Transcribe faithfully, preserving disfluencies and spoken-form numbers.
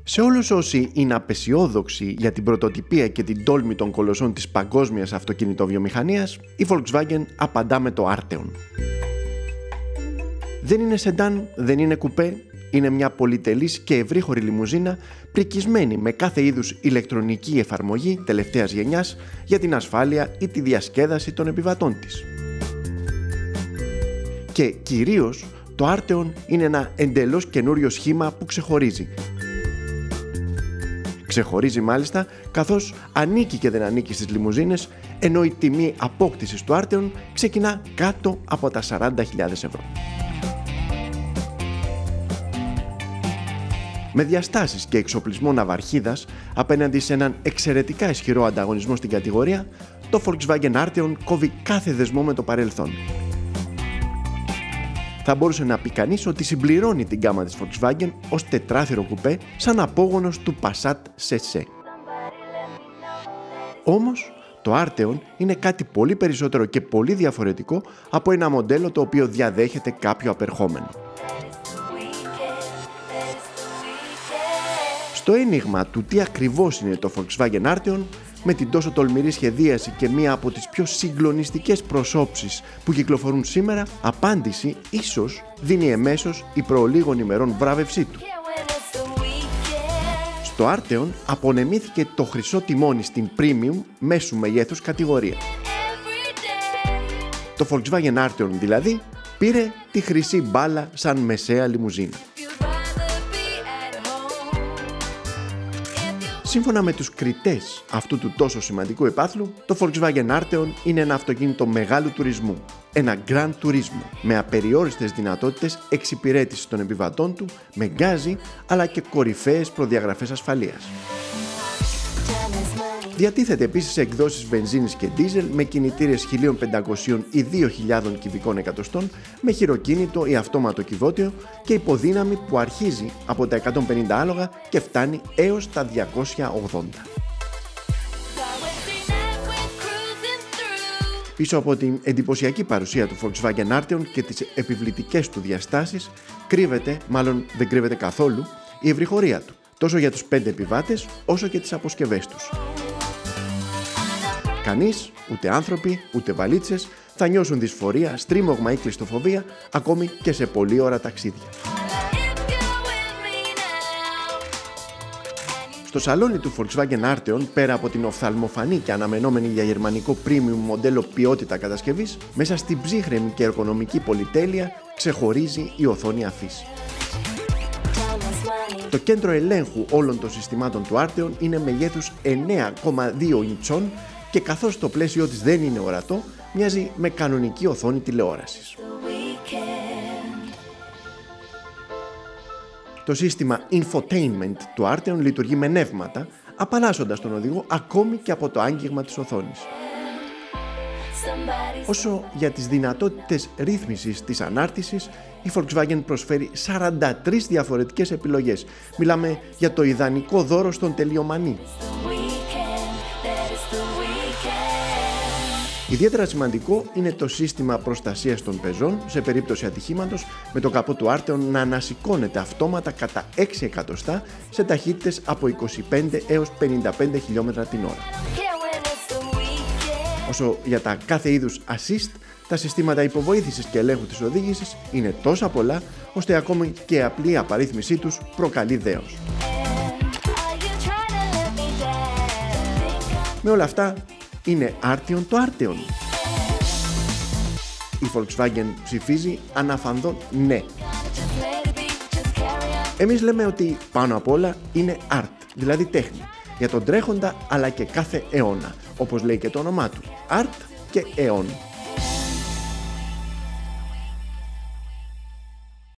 Σε όλους όσοι είναι απεσιόδοξοι για την πρωτοτυπία και την τόλμη των κολοσσών της παγκόσμιας αυτοκινητοβιομηχανίας, η Volkswagen απαντά με το Arteon. Δεν είναι σεντάν, δεν είναι κουπέ, είναι μια πολυτελής και ευρύχωρη λιμουζίνα πρικισμένη με κάθε είδους ηλεκτρονική εφαρμογή τελευταίας γενιάς για την ασφάλεια ή τη διασκέδαση των επιβατών της. Και κυρίως το Arteon είναι ένα εντελώς καινούριο σχήμα που ξεχωρίζει. Ξεχωρίζει μάλιστα καθώς ανήκει και δεν ανήκει στις λιμουζίνες, ενώ η τιμή απόκτησης του Arteon ξεκινά κάτω από τα σαράντα χιλιάδες ευρώ. Με διαστάσεις και εξοπλισμό ναυαρχίδας απέναντι σε έναν εξαιρετικά ισχυρό ανταγωνισμό στην κατηγορία, το Volkswagen Arteon κόβει κάθε δεσμό με το παρελθόν. Θα μπορούσε να πει κανείς ότι συμπληρώνει την γκάμα της Volkswagen ως τετράθυρο κουπέ σαν απόγονος του Passat σι σι. Όμως, το Arteon είναι κάτι πολύ περισσότερο και πολύ διαφορετικό από ένα μοντέλο το οποίο διαδέχεται κάποιο απερχόμενο. Στο ένιγμα του τι ακριβώς είναι το Volkswagen Arteon, με την τόσο τολμηρή σχεδίαση και μία από τις πιο συγκλονιστικές προσώψεις που κυκλοφορούν σήμερα, απάντηση ίσως δίνει εμέσως η προλίγων ημερών βράβευσή του. Στο Arteon απονεμήθηκε το χρυσό τιμόνι στην premium μέσου μεγέθους κατηγορία. Το Volkswagen Arteon δηλαδή πήρε τη χρυσή μπάλα σαν μεσαία λιμουζίνα. Σύμφωνα με τους κριτές αυτού του τόσο σημαντικού επάθλου, το Volkswagen Arteon είναι ένα αυτοκίνητο μεγάλου τουρισμού, ένα Grand Turismo, με απεριόριστες δυνατότητες εξυπηρέτησης των επιβατών του, με γκάζι αλλά και κορυφαίες προδιαγραφές ασφαλείας. Διατίθεται επίσης σε εκδόσεις βενζίνης και ντίζελ με κινητήρες χίλια πεντακόσια ή δύο χιλιάδες κυβικών εκατοστών, με χειροκίνητο ή αυτόματο κυβότιο και υποδύναμη που αρχίζει από τα εκατόν πενήντα άλογα και φτάνει έως τα διακόσια ογδόντα. Πίσω από την εντυπωσιακή παρουσία του Volkswagen Arteon και τις επιβλητικές του διαστάσεις κρύβεται, μάλλον δεν κρύβεται καθόλου, η ευρυχωρία του, τόσο για τους πέντε επιβάτες όσο και τις αποσκευές τους. Κανείς, ούτε άνθρωποι, ούτε βαλίτσες θα νιώσουν δυσφορία, στρίμωγμα ή κλειστοφοβία, ακόμη και σε πολλή ώρα ταξίδια. Στο σαλόνι του Volkswagen Arteon, πέρα από την οφθαλμοφανή και αναμενόμενη για γερμανικό premium μοντέλο ποιότητα κατασκευής, μέσα στην ψύχρεμη και εργονομική πολυτέλεια ξεχωρίζει η οθόνη αφής. Το κέντρο ελέγχου όλων των συστημάτων του Arteon είναι μεγέθους εννέα κόμμα δύο ιντσών και καθώς το πλαίσιο της δεν είναι ορατό, μοιάζει με κανονική οθόνη τηλεόρασης. Το σύστημα infotainment του Arteon λειτουργεί με νεύματα, απαλλάσσοντας τον οδηγό ακόμη και από το άγγιγμα της οθόνης. Όσο για τις δυνατότητες ρύθμισης της ανάρτησης, η Volkswagen προσφέρει σαράντα τρεις διαφορετικές επιλογές. Μιλάμε για το ιδανικό δώρο στον τελειομανή. Ιδιαίτερα σημαντικό είναι το σύστημα προστασίας των πεζών σε περίπτωση ατυχήματος, με το καπό του Arteon να ανασηκώνεται αυτόματα κατά έξι εκατοστά σε ταχύτητες από είκοσι πέντε έως πενήντα πέντε χιλιόμετρα την ώρα. Όσο για τα κάθε είδους assist, τα συστήματα υποβοήθησης και ελέγχου της οδήγησης είναι τόσα πολλά, ώστε ακόμη και απλή απαρίθμησή τους προκαλεί δέος. Με όλα αυτά, είναι Arteon το Arteon. Η Volkswagen ψηφίζει αναφανδόν ναι. Εμείς λέμε ότι πάνω απ' όλα είναι art, δηλαδή τέχνη, για τον τρέχοντα αλλά και κάθε αιώνα, όπως λέει και το όνομά του, art και αιών.